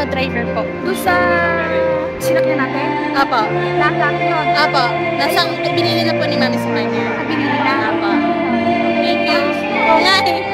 driver po. Doon sa sinakyan natin? Apo. Lahat yun? Apo. Binili na po ni Mami sa kanya. Binili na? Apo. Thank you. Oo nga eh.